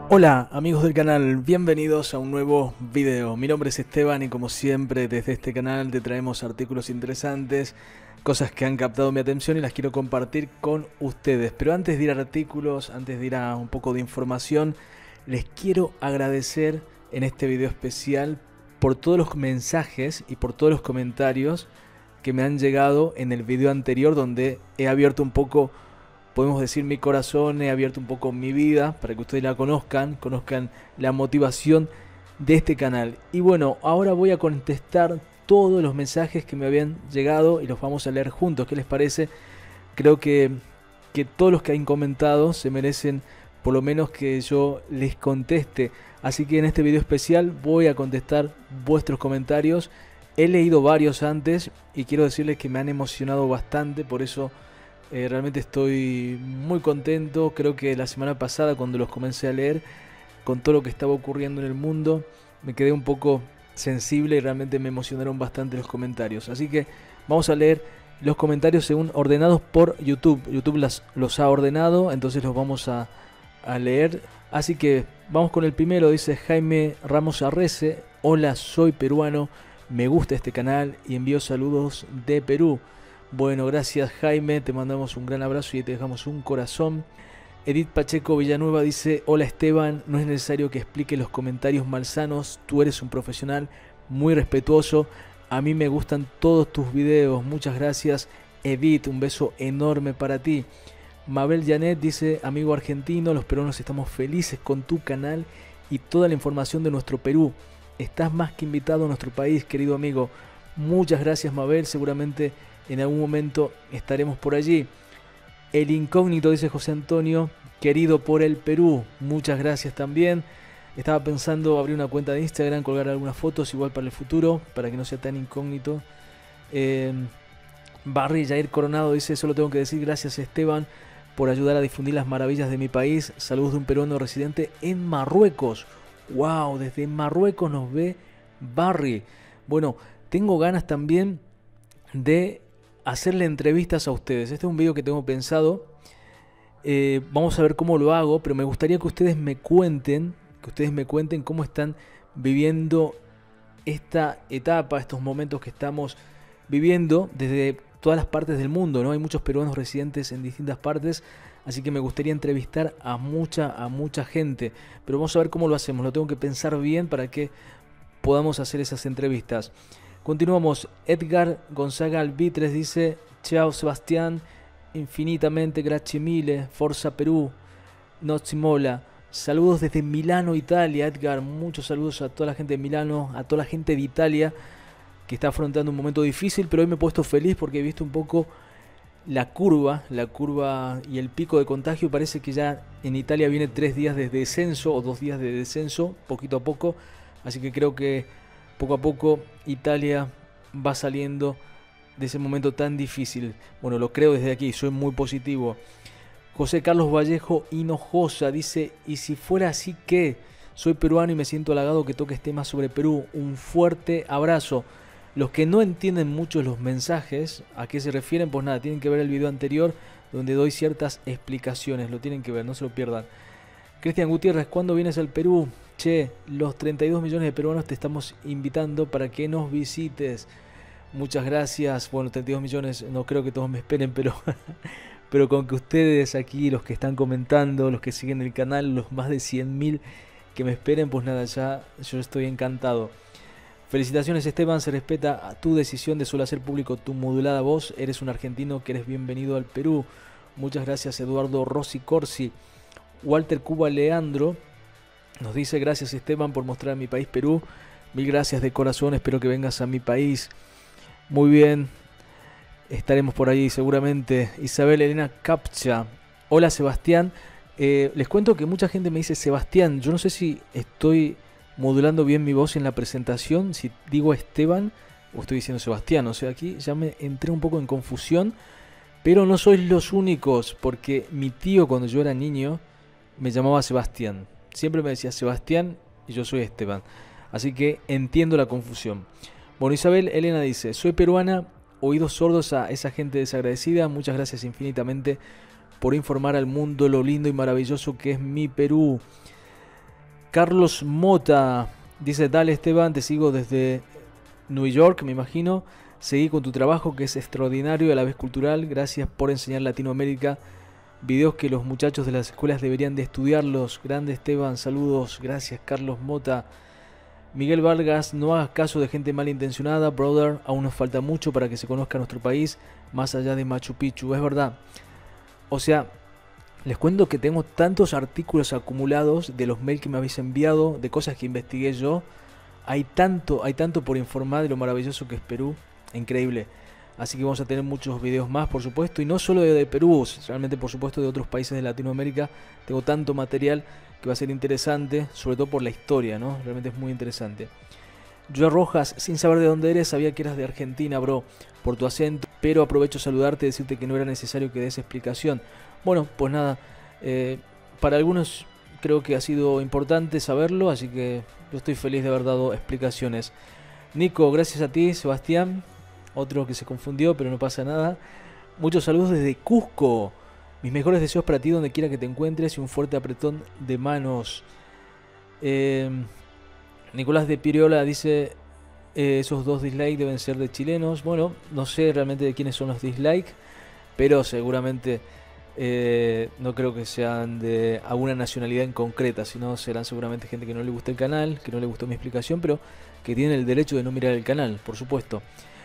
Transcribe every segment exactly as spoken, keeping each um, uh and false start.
Hola amigos del canal, bienvenidos a un nuevo video. Mi nombre es Esteban y como siempre desde este canal te traemos artículos interesantes, cosas que han captado mi atención y las quiero compartir con ustedes. Pero antes de ir a artículos, antes de ir a un poco de información, les quiero agradecer en este video especial por todos los mensajes y por todos los comentarios que me han llegado en el video anterior, donde he abierto un poco, podemos decir, mi corazón, he abierto un poco mi vida para que ustedes la conozcan, conozcan la motivación de este canal. Y bueno, ahora voy a contestar todos los mensajes que me habían llegado y los vamos a leer juntos. ¿Qué les parece? Creo que, que todos los que han comentado se merecen por lo menos que yo les conteste. Así que en este video especial voy a contestar vuestros comentarios. He leído varios antes y quiero decirles que me han emocionado bastante, por eso Eh, realmente estoy muy contento. Creo que la semana pasada, cuando los comencé a leer, con todo lo que estaba ocurriendo en el mundo, me quedé un poco sensible y realmente me emocionaron bastante los comentarios. Así que vamos a leer los comentarios según ordenados por YouTube. YouTube las, los ha ordenado, entonces los vamos a, a leer. Así que vamos con el primero. Dice Jaime Ramos Arrece: hola, soy peruano, me gusta este canal y envío saludos de Perú. Bueno, gracias Jaime, te mandamos un gran abrazo y te dejamos un corazón. Edith Pacheco Villanueva dice: hola Esteban, no es necesario que explique los comentarios malsanos, tú eres un profesional muy respetuoso, a mí me gustan todos tus videos, muchas gracias Edith, un beso enorme para ti. Mabel Janet dice: amigo argentino, los peruanos estamos felices con tu canal y toda la información de nuestro Perú, estás más que invitado a nuestro país, querido amigo. Muchas gracias Mabel, seguramente en algún momento estaremos por allí. El incógnito dice José Antonio: querido por el Perú, muchas gracias también. Estaba pensando abrir una cuenta de Instagram, colgar algunas fotos igual para el futuro, para que no sea tan incógnito. eh, Barry Jair Coronado dice: solo tengo que decir gracias Esteban por ayudar a difundir las maravillas de mi país. Saludos de un peruano residente en Marruecos. Wow, desde Marruecos nos ve Barry. Bueno, tengo ganas también de hacerle entrevistas a ustedes. Este es un video que tengo pensado. Eh, vamos a ver cómo lo hago, pero me gustaría que ustedes me cuenten, que ustedes me cuenten cómo están viviendo esta etapa, estos momentos que estamos viviendo desde todas las partes del mundo, ¿no? Hay muchos peruanos residentes en distintas partes, así que me gustaría entrevistar a mucha, a mucha gente. Pero vamos a ver cómo lo hacemos. Lo tengo que pensar bien para que podamos hacer esas entrevistas. Continuamos. Edgar Gonzaga Albitres dice: ciao Sebastián, infinitamente grazie mille, forza Perú, Nozimola. Saludos desde Milano, Italia. Edgar, muchos saludos a toda la gente de Milano, a toda la gente de Italia que está afrontando un momento difícil, pero hoy me he puesto feliz porque he visto un poco la curva, la curva y el pico de contagio. Parece que ya en Italia viene tres días de descenso o dos días de descenso, poquito a poco, así que creo que poco a poco Italia va saliendo de ese momento tan difícil. Bueno, lo creo desde aquí, soy muy positivo. José Carlos Vallejo Hinojosa dice: y si fuera así, ¿qué? Soy peruano y me siento halagado que toques temas sobre Perú. Un fuerte abrazo. Los que no entienden mucho los mensajes, ¿a qué se refieren? Pues nada, tienen que ver el video anterior donde doy ciertas explicaciones. Lo tienen que ver, no se lo pierdan. Cristian Gutiérrez: ¿cuándo vienes al Perú? Che, los treinta y dos millones de peruanos te estamos invitando para que nos visites. Muchas gracias. Bueno, treinta y dos millones, no creo que todos me esperen, pero, pero con que ustedes aquí, los que están comentando, los que siguen el canal, los más de cien mil que me esperen, pues nada, ya yo estoy encantado. Felicitaciones Esteban, se respeta a tu decisión de solo hacer público tu modulada voz. Eres un argentino que eres bienvenido al Perú. Muchas gracias Eduardo Rossi Corsi. Walter Cuba Leandro nos dice: gracias Esteban por mostrar a mi país Perú. Mil gracias de corazón, espero que vengas a mi país. Muy bien, estaremos por ahí seguramente. Isabel Elena Capcha: hola Sebastián. Eh, les cuento que mucha gente me dice Sebastián. Yo no sé si estoy modulando bien mi voz en la presentación, si digo Esteban o estoy diciendo Sebastián. O sea, aquí ya me entré un poco en confusión. Pero no sois los únicos, porque mi tío cuando yo era niño me llamaba Sebastián. Siempre me decía Sebastián y yo soy Esteban. Así que entiendo la confusión. Bueno, Isabel Elena dice: soy peruana, oídos sordos a esa gente desagradecida. Muchas gracias infinitamente por informar al mundo lo lindo y maravilloso que es mi Perú. Carlos Mota dice: dale Esteban, te sigo desde New York, me imagino. Seguí con tu trabajo que es extraordinario y a la vez cultural. Gracias por enseñar Latinoamérica. Videos que los muchachos de las escuelas deberían de estudiarlos. Grande Esteban, saludos. Gracias Carlos Mota. Miguel Vargas: no hagas caso de gente malintencionada, brother. Aún nos falta mucho para que se conozca nuestro país, más allá de Machu Picchu. Es verdad. O sea, les cuento que tengo tantos artículos acumulados de los mails que me habéis enviado, de cosas que investigué yo. Hay tanto, hay tanto por informar de lo maravilloso que es Perú. Increíble. Así que vamos a tener muchos videos más, por supuesto. Y no solo de, de Perú, realmente por supuesto de otros países de Latinoamérica. Tengo tanto material que va a ser interesante, sobre todo por la historia, ¿no? Realmente es muy interesante. Joe Rojas: sin saber de dónde eres, sabía que eras de Argentina, bro, por tu acento. Pero aprovecho a saludarte y decirte que no era necesario que des explicación. Bueno, pues nada, eh, para algunos creo que ha sido importante saberlo, así que yo estoy feliz de haber dado explicaciones. Nico, gracias a ti. Sebastián, otro que se confundió, pero no pasa nada. Muchos saludos desde Cusco. Mis mejores deseos para ti donde quiera que te encuentres y un fuerte apretón de manos. Eh, Nicolás de Piriola dice: eh, esos dos dislikes deben ser de chilenos. Bueno, no sé realmente de quiénes son los dislikes, pero seguramente eh, no creo que sean de alguna nacionalidad en concreta, sino serán seguramente gente que no le gusta el canal, que no le gustó mi explicación, pero que tiene el derecho de no mirar el canal, por supuesto.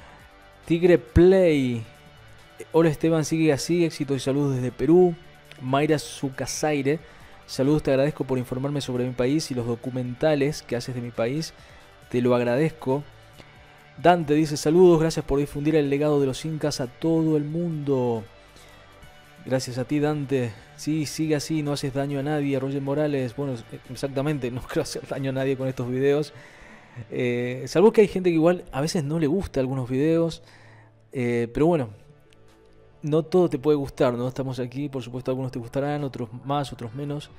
Tigre Play: hola Esteban, sigue así, éxitos y saludos desde Perú. Mayra Sucasaire: saludos, te agradezco por informarme sobre mi país y los documentales que haces de mi país, te lo agradezco. Dante dice: saludos, gracias por difundir el legado de los incas a todo el mundo. Gracias a ti, Dante. Sí, sigue así, no haces daño a nadie. Roger Morales: bueno, exactamente, no quiero hacer daño a nadie con estos videos. Eh, salvo que hay gente que igual a veces no le gusta algunos videos. Eh, pero bueno, no todo te puede gustar, ¿no? Estamos aquí, por supuesto algunos te gustarán, otros más, otros menos.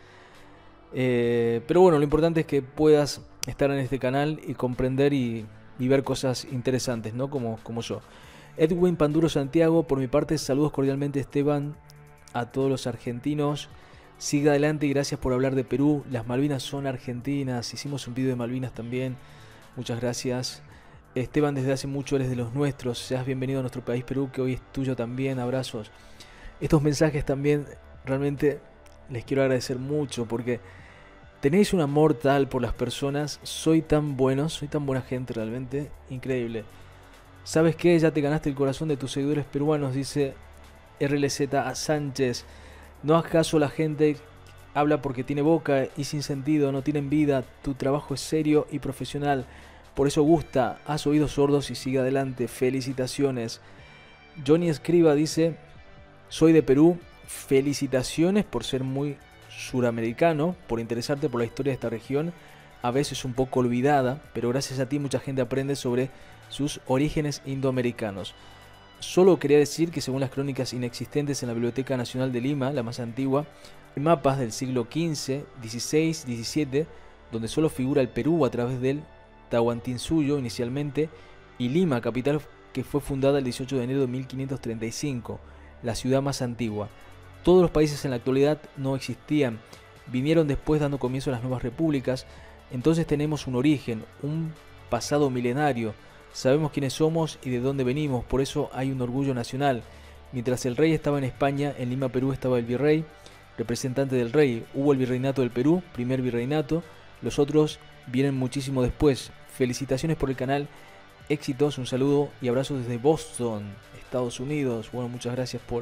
Eh, pero bueno, lo importante es que puedas estar en este canal y comprender y, y ver cosas interesantes, ¿no? Como, como yo. Edwin Panduro Santiago: por mi parte, saludos cordialmente Esteban, a todos los argentinos. Siga adelante y gracias por hablar de Perú. Las Malvinas son argentinas. Hicimos un video de Malvinas también. Muchas gracias. Esteban, desde hace mucho eres de los nuestros. Seas bienvenido a nuestro país Perú, que hoy es tuyo también. Abrazos. Estos mensajes también realmente les quiero agradecer mucho porque tenéis un amor tal por las personas. Soy tan bueno, soy tan buena gente realmente. Increíble. ¿Sabes qué? Ya te ganaste el corazón de tus seguidores peruanos, dice R L Z Sánchez. No hagas caso a la gente, habla porque tiene boca y sin sentido, no tienen vida. Tu trabajo es serio y profesional, por eso gusta. Haz oídos sordos y sigue adelante. Felicitaciones. Johnny Escriba dice: soy de Perú. Felicitaciones por ser muy suramericano, por interesarte por la historia de esta región, a veces un poco olvidada, pero gracias a ti mucha gente aprende sobre sus orígenes indoamericanos. Solo quería decir que según las crónicas inexistentes en la Biblioteca Nacional de Lima, la más antigua, hay mapas del siglo quince, dieciséis, diecisiete, donde solo figura el Perú a través del Tahuantinsuyo inicialmente, y Lima, capital que fue fundada el dieciocho de enero de mil quinientos treinta y cinco, la ciudad más antigua. Todos los países en la actualidad no existían, vinieron después dando comienzo a las nuevas repúblicas. Entonces tenemos un origen, un pasado milenario. Sabemos quiénes somos y de dónde venimos, por eso hay un orgullo nacional. Mientras el rey estaba en España, en Lima, Perú, estaba el virrey, representante del rey. Hubo el virreinato del Perú, primer virreinato. Los otros vienen muchísimo después. Felicitaciones por el canal, éxitos, un saludo y abrazo desde Boston, Estados Unidos. Bueno, muchas gracias por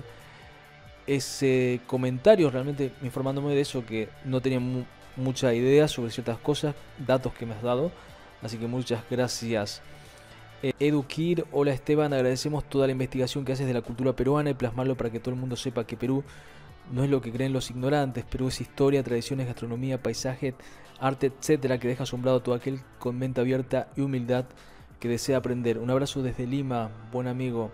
ese comentario, realmente informándome de eso, que no tenía mu mucha idea sobre ciertas cosas, datos que me has dado. Así que muchas gracias. Edukir: hola Esteban, agradecemos toda la investigación que haces de la cultura peruana y plasmarlo para que todo el mundo sepa que Perú no es lo que creen los ignorantes. Perú es historia, tradiciones, gastronomía, paisaje, arte, etcétera, que deja asombrado a todo aquel con mente abierta y humildad que desea aprender. Un abrazo desde Lima, buen amigo.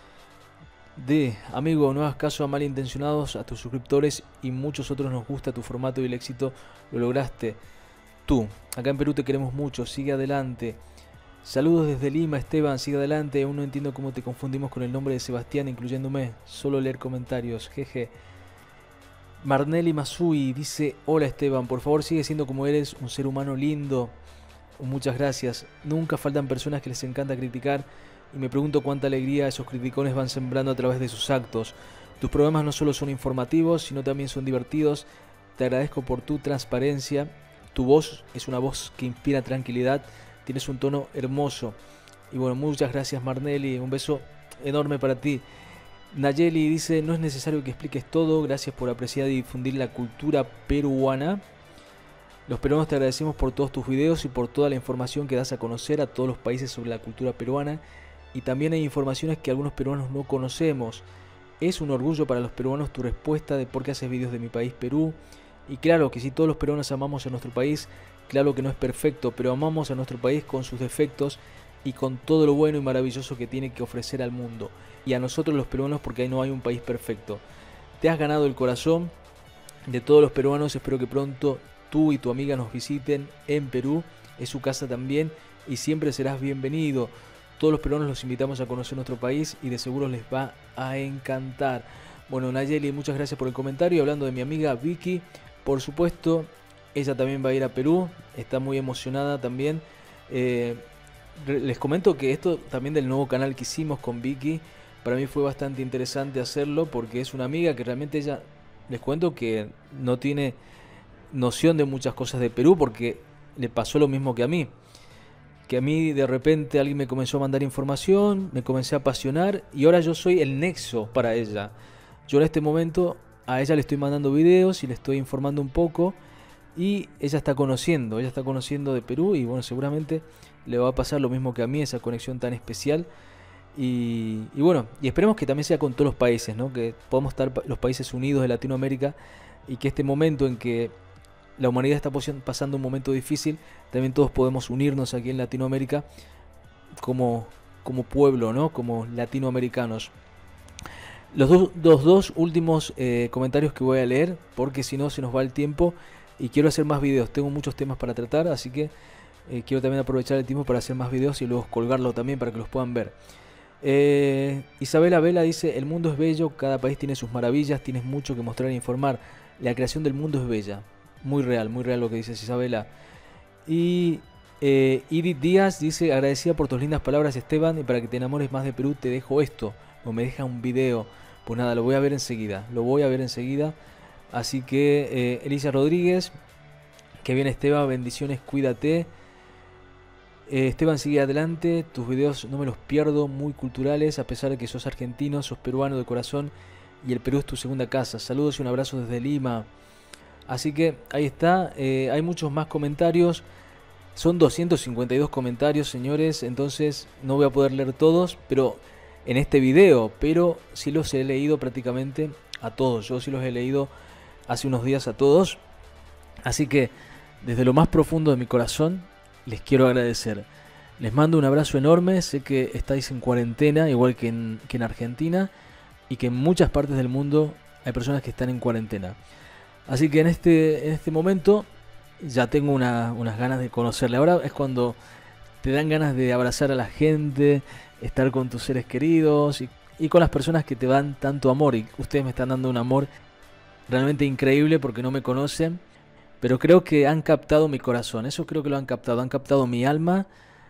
D. Amigo, no hagas caso a malintencionados, a tus suscriptores y muchos otros nos gusta tu formato y el éxito lo lograste tú. Acá en Perú te queremos mucho, sigue adelante. Saludos desde Lima, Esteban, sigue adelante. Aún no entiendo cómo te confundimos con el nombre de Sebastián, incluyéndome. Solo leer comentarios, jeje. Marnelli Masui dice: hola Esteban, por favor sigue siendo como eres, un ser humano lindo. Muchas gracias. Nunca faltan personas que les encanta criticar y me pregunto cuánta alegría esos criticones van sembrando a través de sus actos. Tus programas no solo son informativos, sino también son divertidos. Te agradezco por tu transparencia. Tu voz es una voz que inspira tranquilidad. Tienes un tono hermoso. Y bueno, muchas gracias Marnelli. Un beso enorme para ti. Nayeli dice: no es necesario que expliques todo. Gracias por apreciar y difundir la cultura peruana. Los peruanos te agradecemos por todos tus videos y por toda la información que das a conocer a todos los países sobre la cultura peruana. Y también hay informaciones que algunos peruanos no conocemos. Es un orgullo para los peruanos tu respuesta de por qué haces videos de mi país, Perú. Y claro que si todos los peruanos amamos a nuestro país, claro que no es perfecto, pero amamos a nuestro país con sus defectos y con todo lo bueno y maravilloso que tiene que ofrecer al mundo. Y a nosotros los peruanos, porque ahí no hay un país perfecto. Te has ganado el corazón de todos los peruanos. Espero que pronto tú y tu amiga nos visiten en Perú. Es su casa también y siempre serás bienvenido. Todos los peruanos los invitamos a conocer nuestro país y de seguro les va a encantar. Bueno, Nayeli, muchas gracias por el comentario. Y hablando de mi amiga Vicky, por supuesto, ella también va a ir a Perú. Está muy emocionada también. Eh, les comento que esto también del nuevo canal que hicimos con Vicky, para mí fue bastante interesante hacerlo porque es una amiga que realmente ella, les cuento que no tiene noción de muchas cosas de Perú porque le pasó lo mismo que a mí. Que a mí de repente alguien me comenzó a mandar información, me comencé a apasionar y ahora yo soy el nexo para ella. Yo en este momento a ella le estoy mandando videos y le estoy informando un poco y ella está conociendo, ella está conociendo de Perú y bueno, seguramente le va a pasar lo mismo que a mí, esa conexión tan especial. Y, y bueno, y esperemos que también sea con todos los países, ¿no? Que podamos estar los países unidos de Latinoamérica y que este momento en que la humanidad está pasando un momento difícil, también todos podemos unirnos aquí en Latinoamérica como, como pueblo, ¿no? Como latinoamericanos. Los dos, los dos últimos eh, comentarios que voy a leer, porque si no se nos va el tiempo y quiero hacer más videos. Tengo muchos temas para tratar, así que eh, quiero también aprovechar el tiempo para hacer más videos y luego colgarlo también para que los puedan ver. Eh, Isabela Vela dice: el mundo es bello, cada país tiene sus maravillas, tienes mucho que mostrar e informar. La creación del mundo es bella. Muy real, muy real lo que dices, Isabela. Y eh, Edith Díaz dice: agradecida por tus lindas palabras, Esteban, y para que te enamores más de Perú te dejo esto, o me deja un video. Pues nada, lo voy a ver enseguida, lo voy a ver enseguida. Así que eh, Elisa Rodríguez, que bien Esteban, bendiciones, cuídate. eh, Esteban, sigue adelante, tus videos no me los pierdo, muy culturales, a pesar de que sos argentino, sos peruano de corazón y el Perú es tu segunda casa. Saludos y un abrazo desde Lima. Así que ahí está, eh, hay muchos más comentarios, son doscientos cincuenta y dos comentarios, señores, entonces no voy a poder leer todos, pero en este video, pero sí los he leído prácticamente a todos, yo sí los he leído hace unos días a todos, así que desde lo más profundo de mi corazón les quiero agradecer. Les mando un abrazo enorme, sé que estáis en cuarentena, igual que en, que en Argentina, y que en muchas partes del mundo hay personas que están en cuarentena. Así que en este, en este momento ya tengo una, unas ganas de conocerle. Ahora es cuando te dan ganas de abrazar a la gente, estar con tus seres queridos y, y con las personas que te dan tanto amor. Y ustedes me están dando un amor realmente increíble porque no me conocen, pero creo que han captado mi corazón. Eso creo que lo han captado. Han captado mi alma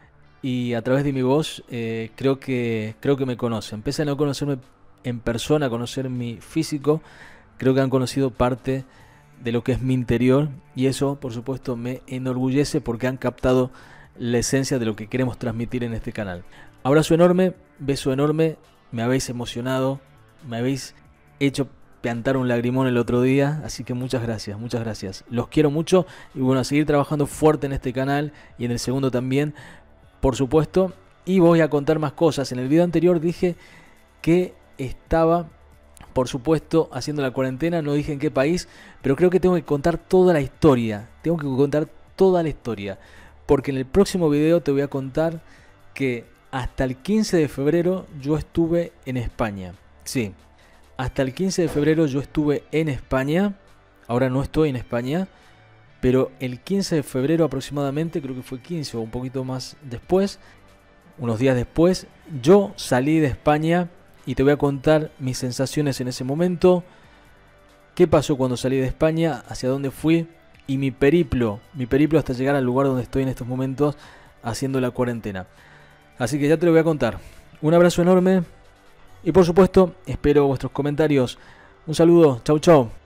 y a través de mi voz eh, creo que, creo que me conocen. Pese a no conocerme en persona, conocer mi físico, creo que han conocido parte de lo que es mi interior y eso por supuesto me enorgullece porque han captado la esencia de lo que queremos transmitir en este canal. Abrazo enorme, beso enorme, me habéis emocionado, me habéis hecho plantar un lagrimón el otro día, así que muchas gracias, muchas gracias. Los quiero mucho y bueno, a seguir trabajando fuerte en este canal y en el segundo también, por supuesto, y voy a contar más cosas. En el video anterior dije que estaba, por supuesto, haciendo la cuarentena, no dije en qué país, pero creo que tengo que contar toda la historia, tengo que contar toda la historia, porque en el próximo video te voy a contar que hasta el quince de febrero yo estuve en España. Sí, hasta el quince de febrero yo estuve en España, ahora no estoy en España, pero el quince de febrero aproximadamente, creo que fue quince o un poquito más después, unos días después, yo salí de España. Y te voy a contar mis sensaciones en ese momento, qué pasó cuando salí de España, hacia dónde fui y mi periplo, mi periplo hasta llegar al lugar donde estoy en estos momentos haciendo la cuarentena. Así que ya te lo voy a contar. Un abrazo enorme y por supuesto espero vuestros comentarios. Un saludo, chau chau.